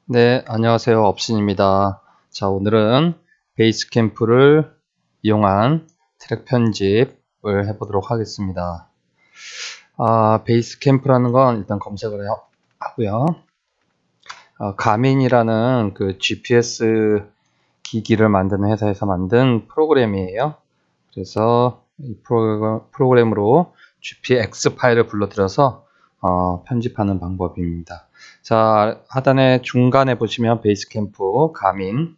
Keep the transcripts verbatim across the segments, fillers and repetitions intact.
네, 안녕하세요. 업신입니다. 자, 오늘은 베이스캠프를 이용한 트랙 편집을 해보도록 하겠습니다. 아, 베이스캠프라는 건 일단 검색을 하고요. 아, 가민이라는 그 지피에스 기기를 만드는 회사에서 만든 프로그램이에요. 그래서 이 프로그램으로 지피엑스 파일을 불러들여서 어, 편집하는 방법입니다. 자, 하단에 중간에 보시면 베이스캠프 가민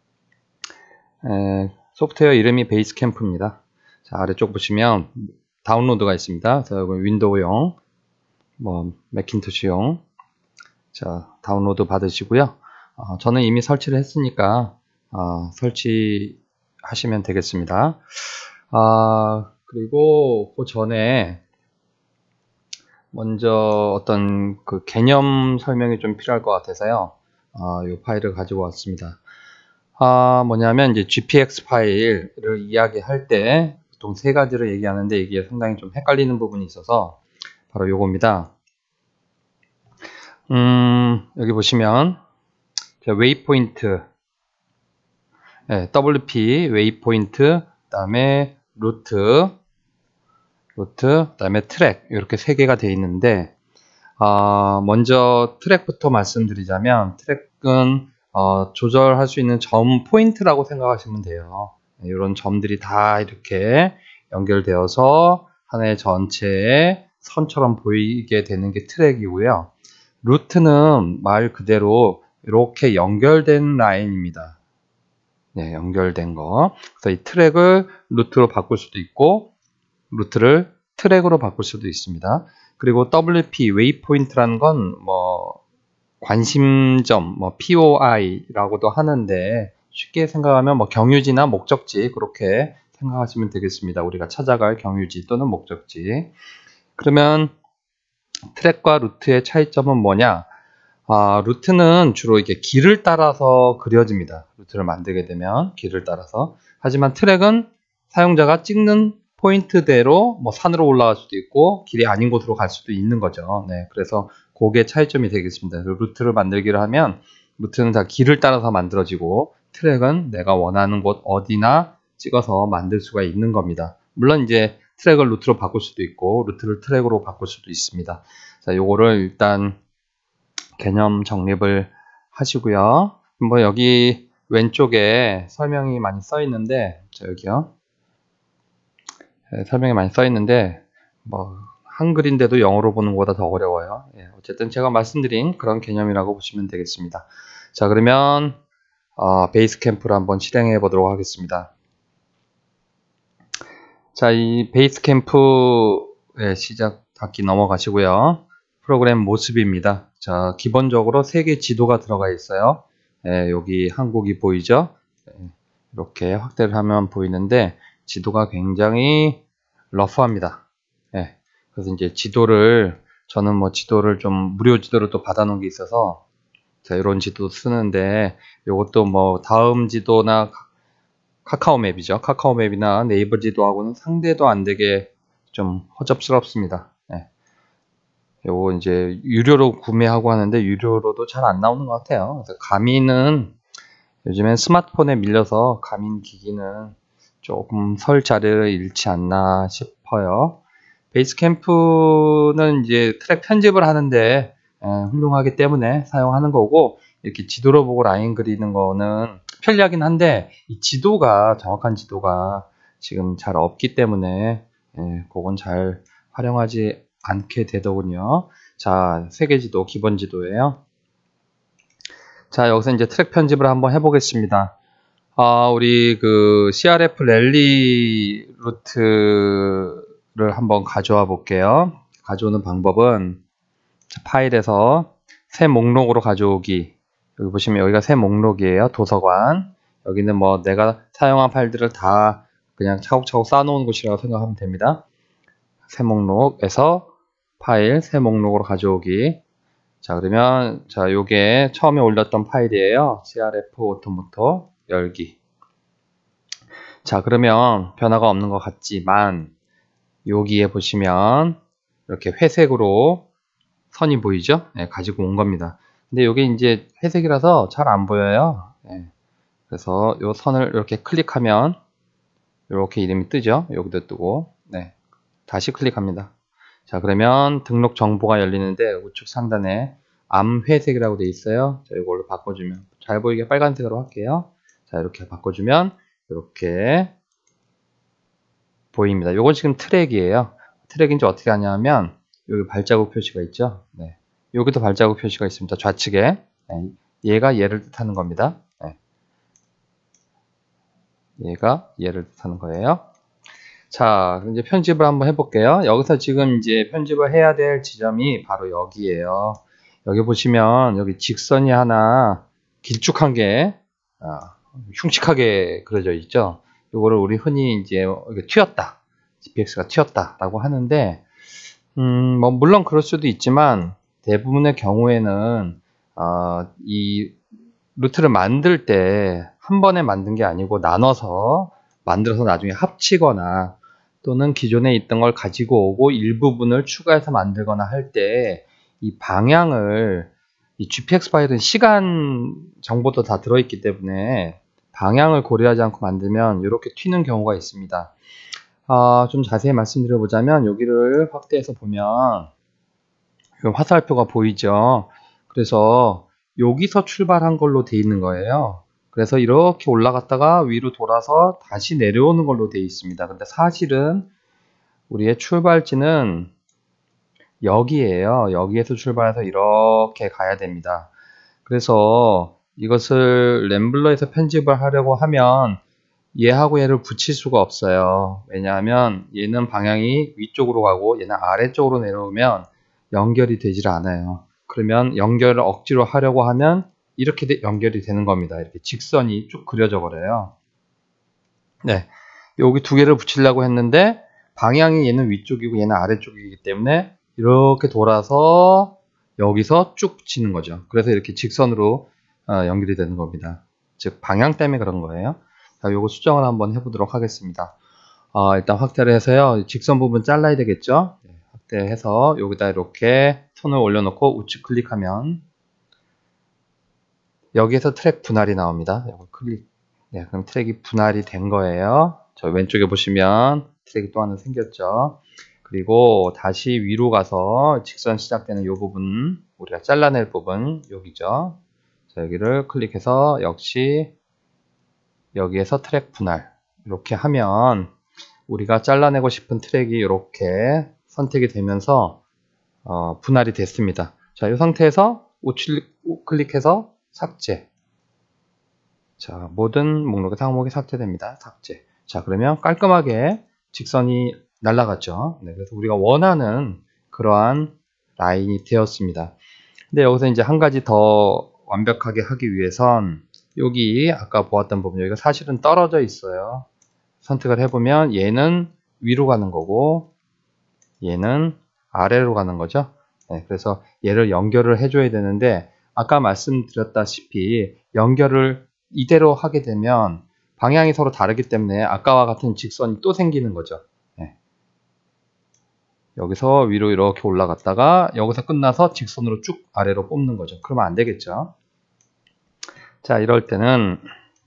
에, 소프트웨어 이름이 베이스캠프입니다. 자, 아래쪽 보시면 다운로드가 있습니다. 자, 여기 윈도우용, 뭐 매킨토시용. 자, 다운로드 받으시고요. 어, 저는 이미 설치를 했으니까 어, 설치하시면 되겠습니다. 아, 그리고 그 전에 먼저 어떤 그 개념 설명이 좀 필요할 것 같아서요. 아, 이 파일을 가지고 왔습니다. 아, 뭐냐면 이제 지피엑스 파일을 이야기할 때 보통 세 가지를 얘기하는데 이게 상당히 좀 헷갈리는 부분이 있어서 바로 요겁니다. 음, 여기 보시면 웨이포인트, 네, 더블유피 웨이포인트, 그 다음에 루트, 루트, 그 다음에 트랙 이렇게 세 개가 되어 있는데 어, 먼저 트랙부터 말씀드리자면 트랙은 어, 조절할 수 있는 점 포인트라고 생각하시면 돼요. 네, 이런 점들이 다 이렇게 연결되어서 하나의 전체의 선처럼 보이게 되는 게 트랙이고요. 루트는 말 그대로 이렇게 연결된 라인입니다. 네, 연결된 거. 그래서 이 트랙을 루트로 바꿀 수도 있고 루트를 트랙으로 바꿀 수도 있습니다. 그리고 더블유피 웨이포인트라는 건 뭐 관심점, 뭐 피오아이라고도 하는데 쉽게 생각하면 뭐 경유지나 목적지 그렇게 생각하시면 되겠습니다. 우리가 찾아갈 경유지 또는 목적지. 그러면 트랙과 루트의 차이점은 뭐냐? 아, 루트는 주로 이게 길을 따라서 그려집니다. 루트를 만들게 되면 길을 따라서. 하지만 트랙은 사용자가 찍는 포인트대로 뭐 산으로 올라갈 수도 있고 길이 아닌 곳으로 갈 수도 있는 거죠. 네, 그래서 그게 차이점이 되겠습니다. 루트를 만들기를 하면 루트는 다 길을 따라서 만들어지고 트랙은 내가 원하는 곳 어디나 찍어서 만들 수가 있는 겁니다. 물론 이제 트랙을 루트로 바꿀 수도 있고 루트를 트랙으로 바꿀 수도 있습니다. 자, 요거를 일단 개념 정립을 하시고요. 뭐 여기 왼쪽에 설명이 많이 써 있는데 자, 여기요. 네, 설명이 많이 써 있는데 뭐 한글인데도 영어로 보는 것보다 더 어려워요. 예, 어쨌든 제가 말씀드린 그런 개념이라고 보시면 되겠습니다. 자, 그러면 어, 베이스캠프를 한번 실행해 보도록 하겠습니다. 자, 이 베이스캠프의 시작하기 넘어가시고요. 프로그램 모습입니다. 자, 기본적으로 세 개 지도가 들어가 있어요. 예, 여기 한국이 보이죠? 예, 이렇게 확대를 하면 보이는데 지도가 굉장히 러프합니다. 예, 그래서 이제 지도를 저는 뭐 지도를 좀 무료 지도를 또 받아놓은 게 있어서 자, 이런 지도 쓰는데 이것도 뭐 다음 지도나 카카오맵이죠. 카카오맵이나 네이버 지도하고는 상대도 안 되게 좀 허접스럽습니다. 네. 요거 이제 유료로 구매하고 하는데 유료로도 잘 안 나오는 것 같아요. 그래서 가민은 요즘엔 스마트폰에 밀려서 가민 기기는 조금 설 자리를 잃지 않나 싶어요. 베이스캠프는 이제 트랙 편집을 하는데 에, 훌륭하기 때문에 사용하는 거고 이렇게 지도로 보고 라인 그리는 거는 편리하긴 한데 이 지도가 정확한 지도가 지금 잘 없기 때문에 예, 그건 잘 활용하지 않게 되더군요. 자, 세계 지도 기본 지도예요. 자, 여기서 이제 트랙 편집을 한번 해보겠습니다. 아, 우리 그 씨알에프 랠리 루트를 한번 가져와 볼게요. 가져오는 방법은 파일에서 새 목록으로 가져오기. 여기 보시면 여기가 새 목록이에요. 도서관. 여기는 뭐 내가 사용한 파일들을 다 그냥 차곡차곡 쌓아놓은 곳이라고 생각하면 됩니다. 새 목록에서 파일 새 목록으로 가져오기. 자, 그러면 자, 요게 처음에 올렸던 파일이에요. 씨알에프 오토모토 열기. 자, 그러면 변화가 없는 것 같지만 여기에 보시면 이렇게 회색으로 선이 보이죠? 네, 가지고 온 겁니다. 근데 이게 이제 회색이라서 잘 안 보여요. 네. 그래서 이 선을 이렇게 클릭하면 이렇게 이름이 뜨죠. 여기도 뜨고. 네. 다시 클릭합니다. 자, 그러면 등록 정보가 열리는데 우측 상단에 암회색이라고 되어 있어요. 자, 이걸로 바꿔주면 잘 보이게 빨간색으로 할게요. 자, 이렇게 바꿔주면 이렇게 보입니다. 이건 지금 트랙이에요. 트랙인지 어떻게 하냐면 여기 발자국 표시가 있죠. 네. 여기도 발자국 표시가 있습니다. 좌측에. 네. 얘가 얘를 뜻하는 겁니다. 네. 얘가 얘를 뜻하는 거예요. 자, 이제 편집을 한번 해볼게요. 여기서 지금 이제 편집을 해야 될 지점이 바로 여기에요. 여기 보시면 여기 직선이 하나 길쭉한 게 아, 흉측하게 그려져 있죠. 이거를 우리 흔히 이제 이게 튀었다, 지피엑스가 튀었다라고 하는데, 음, 뭐 물론 그럴 수도 있지만 대부분의 경우에는 어, 이 루트를 만들 때 한 번에 만든 게 아니고 나눠서 만들어서 나중에 합치거나 또는 기존에 있던 걸 가지고 오고 일부분을 추가해서 만들거나 할 때 이 방향을 이 지피엑스 파일은 시간 정보도 다 들어있기 때문에 방향을 고려하지 않고 만들면 이렇게 튀는 경우가 있습니다. 아, 좀 자세히 말씀드려보자면 여기를 확대해서 보면 화살표가 보이죠. 그래서 여기서 출발한 걸로 되어 있는 거예요. 그래서 이렇게 올라갔다가 위로 돌아서 다시 내려오는 걸로 되어 있습니다. 근데 사실은 우리의 출발지는 여기에요. 여기에서 출발해서 이렇게 가야 됩니다. 그래서 이것을 램블러에서 편집을 하려고 하면 얘하고 얘를 붙일 수가 없어요. 왜냐하면 얘는 방향이 위쪽으로 가고 얘는 아래쪽으로 내려오면 연결이 되질 않아요. 그러면 연결을 억지로 하려고 하면 이렇게 되, 연결이 되는 겁니다. 이렇게 직선이 쭉 그려져 버려요. 네, 여기 두 개를 붙이려고 했는데 방향이 얘는 위쪽이고 얘는 아래쪽이기 때문에 이렇게 돌아서 여기서 쭉 붙이는 거죠. 그래서 이렇게 직선으로 어, 연결이 되는 겁니다. 즉 방향 때문에 그런 거예요. 자, 요거 수정을 한번 해보도록 하겠습니다. 어, 일단 확대를 해서요. 직선 부분 잘라야 되겠죠. 네, 확대해서 여기다 이렇게 손을 올려놓고 우측 클릭하면 여기에서 트랙 분할이 나옵니다. 이거 클릭. 네, 그럼 트랙이 분할이 된 거예요. 저 왼쪽에 보시면 트랙이 또 하나 생겼죠. 그리고 다시 위로 가서 직선 시작되는 이 부분, 우리가 잘라낼 부분 여기죠. 자, 여기를 클릭해서 역시 여기에서 트랙 분할 이렇게 하면 우리가 잘라내고 싶은 트랙이 이렇게 선택이 되면서 어, 분할이 됐습니다. 자, 이 상태에서 우측 클릭해서 삭제. 자, 모든 목록의 항목이 삭제됩니다. 삭제. 자, 그러면 깔끔하게 직선이 날아갔죠. 네, 그래서 우리가 원하는 그러한 라인이 되었습니다. 근데 여기서 이제 한 가지 더 완벽하게 하기 위해선 여기 아까 보았던 부분, 여기가 사실은 떨어져 있어요. 선택을 해보면 얘는 위로 가는 거고 얘는 아래로 가는 거죠. 네, 그래서 얘를 연결을 해줘야 되는데 아까 말씀드렸다시피 연결을 이대로 하게 되면 방향이 서로 다르기 때문에 아까와 같은 직선이 또 생기는 거죠. 네. 여기서 위로 이렇게 올라갔다가 여기서 끝나서 직선으로 쭉 아래로 뽑는 거죠. 그러면 안 되겠죠. 자, 이럴 때는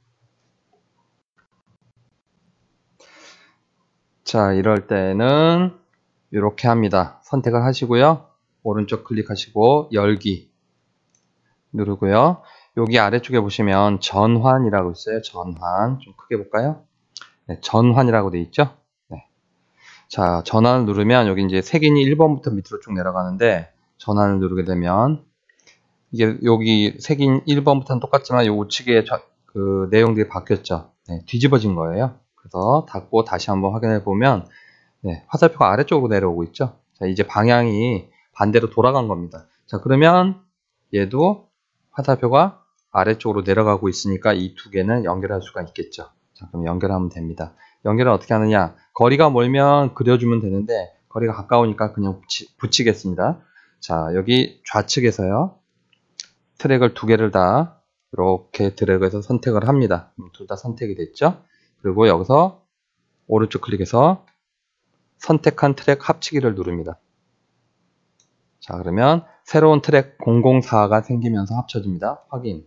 자, 이럴 때는 이렇게 합니다. 선택을 하시고요. 오른쪽 클릭하시고 열기 누르고요. 여기 아래쪽에 보시면 전환이라고 있어요. 전환. 좀 크게 볼까요? 네, 전환이라고 되어 있죠. 네. 자, 전환을 누르면 여기 이제 색인이 일 번부터 밑으로 쭉 내려가는데 전환을 누르게 되면 이게 여기 색인 일 번부터는 똑같지만 이 우측에 저, 그 내용들이 바뀌었죠. 네, 뒤집어진 거예요. 그래서 닫고 다시 한번 확인해 보면 네, 화살표가 아래쪽으로 내려오고 있죠. 자, 이제 방향이 반대로 돌아간 겁니다. 자, 그러면 얘도 화살표가 아래쪽으로 내려가고 있으니까 이 두 개는 연결할 수가 있겠죠. 자, 그럼 연결하면 됩니다. 연결을 어떻게 하느냐? 거리가 멀면 그려주면 되는데 거리가 가까우니까 그냥 붙이, 붙이겠습니다. 자, 여기 좌측에서요. 트랙을 두 개를 다 이렇게 드래그해서 선택을 합니다. 둘 다 선택이 됐죠? 그리고 여기서 오른쪽 클릭해서 선택한 트랙 합치기를 누릅니다. 자, 그러면 새로운 트랙 공공사가 생기면서 합쳐집니다. 확인.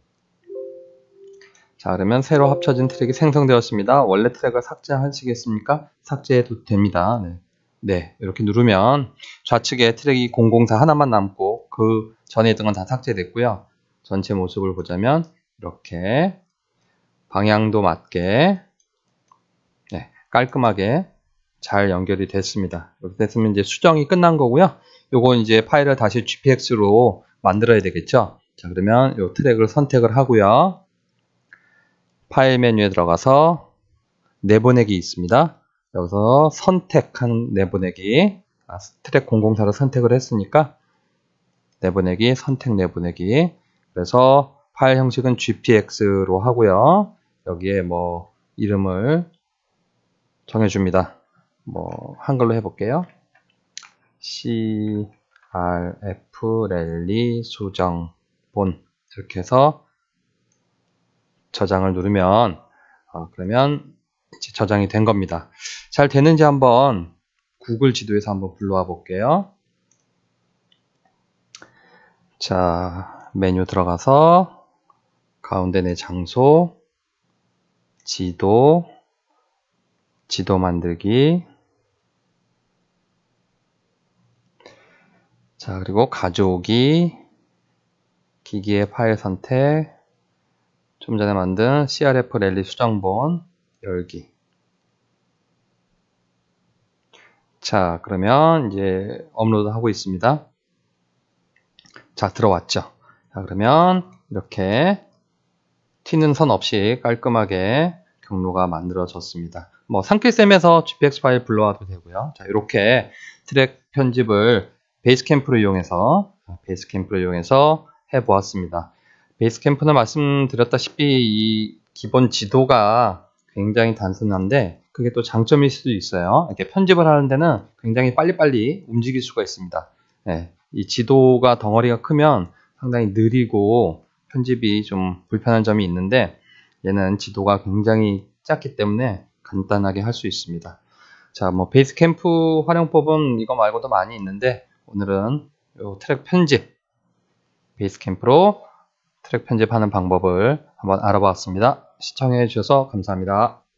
자, 그러면 새로 합쳐진 트랙이 생성되었습니다. 원래 트랙을 삭제하시겠습니까? 삭제해도 됩니다. 네. 네, 이렇게 누르면 좌측에 트랙이 공공사 하나만 남고 그 전에 있던 건 다 삭제됐고요. 전체 모습을 보자면 이렇게 방향도 맞게 네, 깔끔하게 잘 연결이 됐습니다. 이렇게 됐으면 이제 수정이 끝난 거고요. 요거 이제 파일을 다시 지피엑스로 만들어야 되겠죠. 자, 그러면 요 트랙을 선택을 하고요. 파일 메뉴에 들어가서 내보내기 있습니다. 여기서 선택한 내보내기, 아, 트랙 공공사를 선택을 했으니까 내보내기, 선택 내보내기. 그래서 파일 형식은 지피엑스로 하고요. 여기에 뭐 이름을 정해줍니다. 뭐 한글로 해볼게요. 씨알에프 랠리 수정 본 이렇게 해서 저장을 누르면 어, 그러면 이제 저장이 된 겁니다. 잘 되는지 한번 구글 지도에서 한번 불러와 볼게요. 자, 메뉴 들어가서 가운데 내 장소, 지도, 지도 만들기. 자, 그리고 가져오기, 기기의 파일 선택, 좀 전에 만든 씨알에프 랠리 수정본 열기. 자, 그러면 이제 업로드 하고 있습니다. 자, 들어왔죠. 자, 그러면 이렇게 튀는 선 없이 깔끔하게 경로가 만들어졌습니다. 뭐 상필쌤에서 지피엑스 파일 불러와도 되고요. 자, 이렇게 트랙 편집을 베이스캠프를 이용해서 베이스캠프를 이용해서 해보았습니다. 베이스캠프는 말씀드렸다시피 이 기본 지도가 굉장히 단순한데 그게 또 장점일 수도 있어요. 이렇게 편집을 하는 데는 굉장히 빨리빨리 움직일 수가 있습니다. 네, 이 지도가 덩어리가 크면 상당히 느리고 편집이 좀 불편한 점이 있는데 얘는 지도가 굉장히 작기 때문에 간단하게 할 수 있습니다. 자, 뭐 베이스캠프 활용법은 이거 말고도 많이 있는데 오늘은 요 트랙 편집 베이스캠프로 트랙 편집하는 방법을 한번 알아봤습니다. 시청해 주셔서 감사합니다.